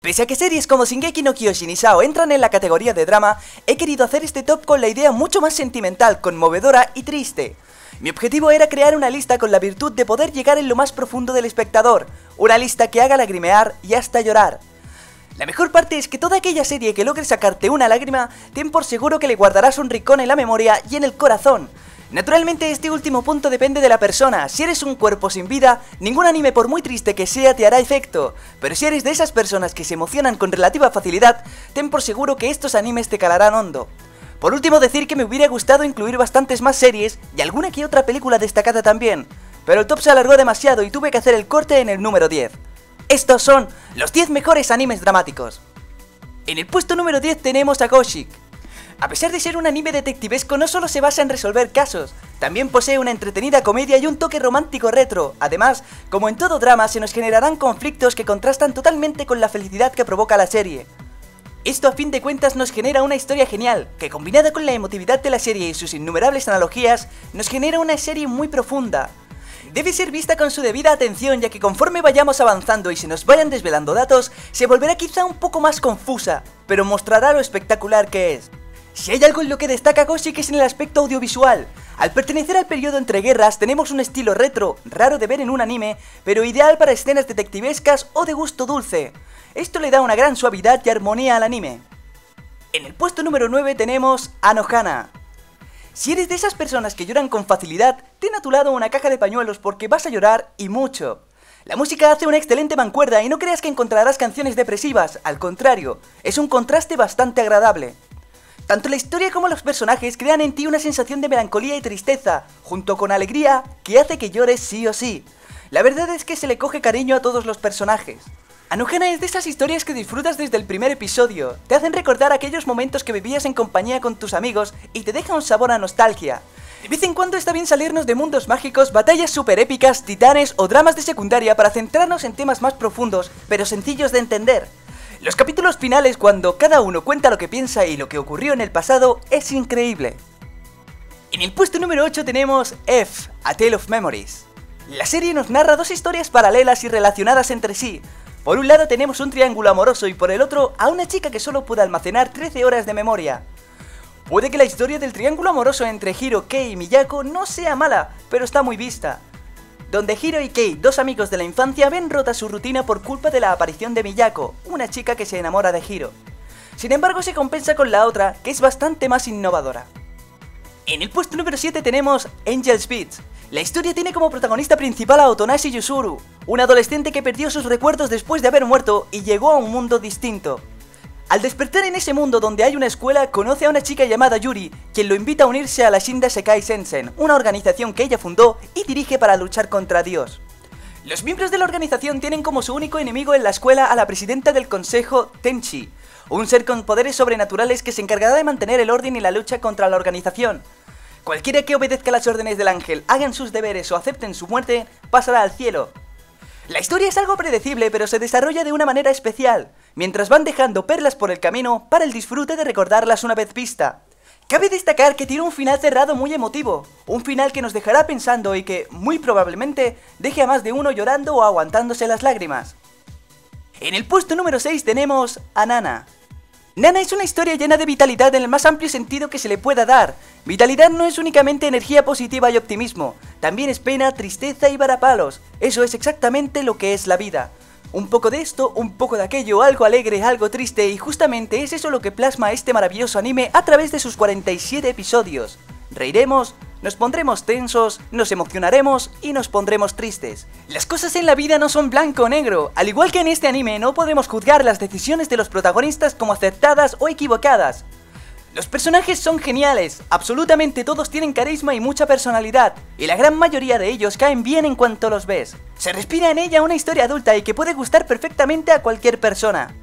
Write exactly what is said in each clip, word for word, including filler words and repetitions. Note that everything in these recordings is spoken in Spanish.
Pese a que series como Shingeki no Kyojin y Sao entran en la categoría de drama, he querido hacer este top con la idea mucho más sentimental, conmovedora y triste. Mi objetivo era crear una lista con la virtud de poder llegar en lo más profundo del espectador, una lista que haga lagrimear y hasta llorar. La mejor parte es que toda aquella serie que logre sacarte una lágrima, ten por seguro que le guardarás un rincón en la memoria y en el corazón. Naturalmente este último punto depende de la persona. Si eres un cuerpo sin vida, ningún anime por muy triste que sea te hará efecto. Pero si eres de esas personas que se emocionan con relativa facilidad, ten por seguro que estos animes te calarán hondo. Por último, decir que me hubiera gustado incluir bastantes más series y alguna que otra película destacada también, pero el top se alargó demasiado y tuve que hacer el corte en el número diez. Estos son los diez mejores animes dramáticos. En el puesto número diez tenemos a Ghoshik. A pesar de ser un anime detectivesco, no solo se basa en resolver casos, también posee una entretenida comedia y un toque romántico retro. Además, como en todo drama, se nos generarán conflictos que contrastan totalmente con la felicidad que provoca la serie. Esto a fin de cuentas nos genera una historia genial, que combinada con la emotividad de la serie y sus innumerables analogías, nos genera una serie muy profunda. Debe ser vista con su debida atención, ya que conforme vayamos avanzando y se nos vayan desvelando datos, se volverá quizá un poco más confusa, pero mostrará lo espectacular que es. Si hay algo en lo que destaca Ghoshik es en el aspecto audiovisual. Al pertenecer al periodo entre guerras tenemos un estilo retro, raro de ver en un anime, pero ideal para escenas detectivescas o de gusto dulce. Esto le da una gran suavidad y armonía al anime. En el puesto número nueve tenemos Anohana. Si eres de esas personas que lloran con facilidad, ten a tu lado una caja de pañuelos porque vas a llorar y mucho. La música hace una excelente mancuerna y no creas que encontrarás canciones depresivas, al contrario, es un contraste bastante agradable. Tanto la historia como los personajes crean en ti una sensación de melancolía y tristeza, junto con alegría, que hace que llores sí o sí. La verdad es que se le coge cariño a todos los personajes. Anohana es de esas historias que disfrutas desde el primer episodio, te hacen recordar aquellos momentos que vivías en compañía con tus amigos y te deja un sabor a nostalgia. De vez en cuando está bien salirnos de mundos mágicos, batallas super épicas, titanes o dramas de secundaria para centrarnos en temas más profundos, pero sencillos de entender. Los capítulos finales, cuando cada uno cuenta lo que piensa y lo que ocurrió en el pasado, es increíble. En el puesto número ocho tenemos F, A Tale of Memories. La serie nos narra dos historias paralelas y relacionadas entre sí. Por un lado tenemos un triángulo amoroso y por el otro a una chica que solo puede almacenar trece horas de memoria. Puede que la historia del triángulo amoroso entre Hiro, Kei y Miyako no sea mala, pero está muy vista. Donde Hiro y Kei, dos amigos de la infancia, ven rota su rutina por culpa de la aparición de Miyako, una chica que se enamora de Hiro. Sin embargo, se compensa con la otra, que es bastante más innovadora. En el puesto número siete tenemos Angel's Beats. La historia tiene como protagonista principal a Otonashi Yuzuru, un adolescente que perdió sus recuerdos después de haber muerto y llegó a un mundo distinto. Al despertar en ese mundo donde hay una escuela, conoce a una chica llamada Yuri, quien lo invita a unirse a la Shinda Sekai Sensen, una organización que ella fundó y dirige para luchar contra Dios. Los miembros de la organización tienen como su único enemigo en la escuela a la presidenta del consejo, Tenchi, un ser con poderes sobrenaturales que se encargará de mantener el orden y la lucha contra la organización. Cualquiera que obedezca las órdenes del ángel, hagan sus deberes o acepten su muerte, pasará al cielo. La historia es algo predecible, pero se desarrolla de una manera especial, mientras van dejando perlas por el camino para el disfrute de recordarlas una vez vista. Cabe destacar que tiene un final cerrado muy emotivo, un final que nos dejará pensando y que, muy probablemente, deje a más de uno llorando o aguantándose las lágrimas. En el puesto número seis tenemos a Nana. Nana es una historia llena de vitalidad en el más amplio sentido que se le pueda dar. Vitalidad no es únicamente energía positiva y optimismo, también es pena, tristeza y varapalos. Eso es exactamente lo que es la vida. Un poco de esto, un poco de aquello, algo alegre, algo triste, y justamente es eso lo que plasma este maravilloso anime a través de sus cuarenta y siete episodios. Reiremos, nos pondremos tensos, nos emocionaremos y nos pondremos tristes. Las cosas en la vida no son blanco o negro. Al igual que en este anime, no podemos juzgar las decisiones de los protagonistas como acertadas o equivocadas. Los personajes son geniales, absolutamente todos tienen carisma y mucha personalidad, y la gran mayoría de ellos caen bien en cuanto los ves. Se respira en ella una historia adulta y que puede gustar perfectamente a cualquier persona.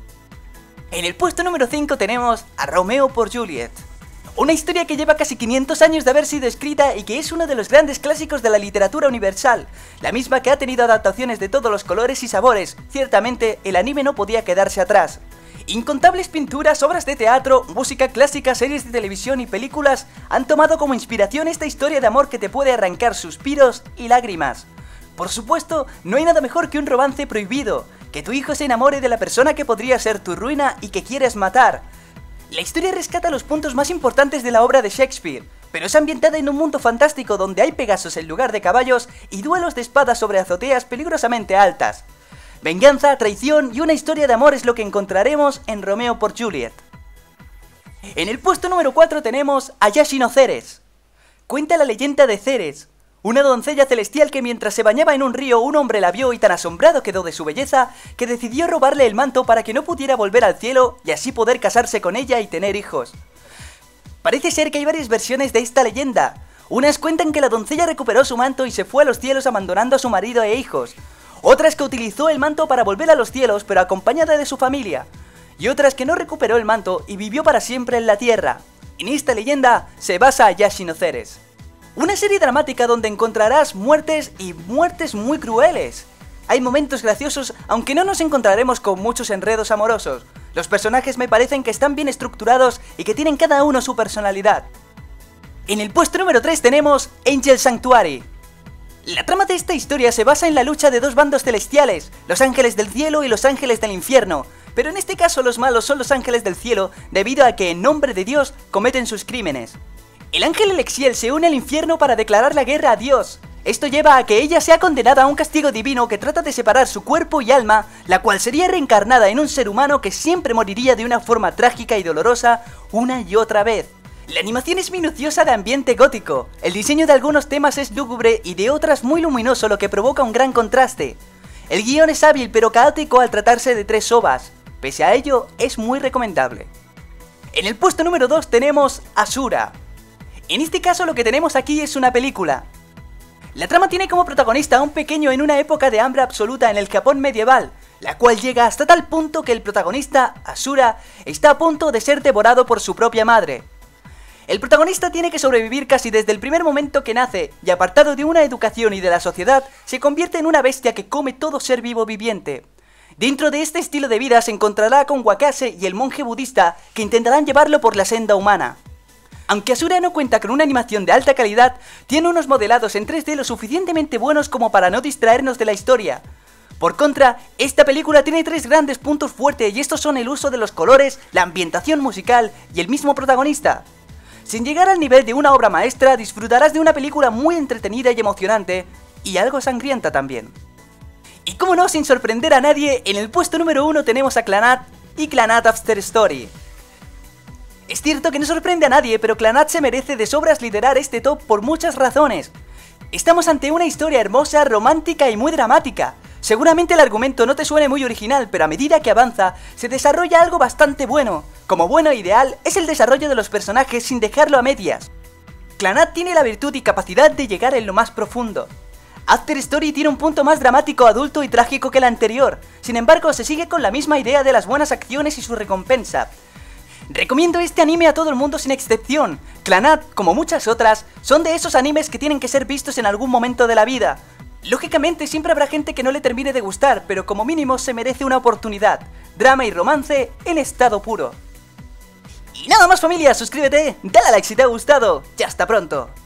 En el puesto número cinco tenemos a Romeo por Juliet. Una historia que lleva casi quinientos años de haber sido escrita y que es uno de los grandes clásicos de la literatura universal, la misma que ha tenido adaptaciones de todos los colores y sabores. Ciertamente, el anime no podía quedarse atrás. Incontables pinturas, obras de teatro, música clásica, series de televisión y películas han tomado como inspiración esta historia de amor que te puede arrancar suspiros y lágrimas. Por supuesto, no hay nada mejor que un romance prohibido, Que tu hijo se enamore de la persona que podría ser tu ruina y que quieres matar. La historia rescata los puntos más importantes de la obra de Shakespeare, pero es ambientada en un mundo fantástico donde hay pegasos en lugar de caballos y duelos de espadas sobre azoteas peligrosamente altas. Venganza, traición y una historia de amor es lo que encontraremos en Romeo por Juliet. En el puesto número cuatro tenemos a Yashi no Ceres. Cuenta la leyenda de Ceres, una doncella celestial que mientras se bañaba en un río un hombre la vio y tan asombrado quedó de su belleza que decidió robarle el manto para que no pudiera volver al cielo y así poder casarse con ella y tener hijos. Parece ser que hay varias versiones de esta leyenda. Unas cuentan que la doncella recuperó su manto y se fue a los cielos abandonando a su marido e hijos. Otras que utilizó el manto para volver a los cielos pero acompañada de su familia. Y otras que no recuperó el manto y vivió para siempre en la tierra. En esta leyenda se basa Yashi no Ceres. Una serie dramática donde encontrarás muertes y muertes muy crueles. Hay momentos graciosos, aunque no nos encontraremos con muchos enredos amorosos. Los personajes me parecen que están bien estructurados y que tienen cada uno su personalidad. En el puesto número tres tenemos Angel Sanctuary. La trama de esta historia se basa en la lucha de dos bandos celestiales, los ángeles del cielo y los ángeles del infierno. Pero en este caso los malos son los ángeles del cielo debido a que en nombre de Dios cometen sus crímenes. El ángel Elexiel se une al infierno para declarar la guerra a Dios. Esto lleva a que ella sea condenada a un castigo divino que trata de separar su cuerpo y alma, la cual sería reencarnada en un ser humano que siempre moriría de una forma trágica y dolorosa una y otra vez. La animación es minuciosa de ambiente gótico, el diseño de algunos temas es lúgubre y de otras muy luminoso, lo que provoca un gran contraste. El guión es hábil pero caótico al tratarse de tres ovas, pese a ello es muy recomendable. En el puesto número dos tenemos Asura. En este caso lo que tenemos aquí es una película. La trama tiene como protagonista a un pequeño en una época de hambre absoluta en el Japón medieval, la cual llega hasta tal punto que el protagonista, Asura, está a punto de ser devorado por su propia madre. El protagonista tiene que sobrevivir casi desde el primer momento que nace, y apartado de una educación y de la sociedad, se convierte en una bestia que come todo ser vivo viviente. Dentro de este estilo de vida se encontrará con Wakase y el monje budista que intentarán llevarlo por la senda humana. Aunque Asura no cuenta con una animación de alta calidad, tiene unos modelados en tres D lo suficientemente buenos como para no distraernos de la historia. Por contra, esta película tiene tres grandes puntos fuertes y estos son el uso de los colores, la ambientación musical y el mismo protagonista. Sin llegar al nivel de una obra maestra, disfrutarás de una película muy entretenida y emocionante, y algo sangrienta también. Y como no, sin sorprender a nadie, en el puesto número uno tenemos a Clannad y Clannad After Story. Es cierto que no sorprende a nadie, pero Clannad se merece de sobras liderar este top por muchas razones. Estamos ante una historia hermosa, romántica y muy dramática. Seguramente el argumento no te suene muy original, pero a medida que avanza, se desarrolla algo bastante bueno. Como bueno e ideal, es el desarrollo de los personajes sin dejarlo a medias. Clannad tiene la virtud y capacidad de llegar en lo más profundo. After Story tiene un punto más dramático, adulto y trágico que el anterior. Sin embargo, se sigue con la misma idea de las buenas acciones y su recompensa. Recomiendo este anime a todo el mundo sin excepción. Clannad, como muchas otras, son de esos animes que tienen que ser vistos en algún momento de la vida. Lógicamente siempre habrá gente que no le termine de gustar, pero como mínimo se merece una oportunidad. Drama y romance en estado puro. Y nada más familia, suscríbete, dale a like si te ha gustado, y hasta pronto.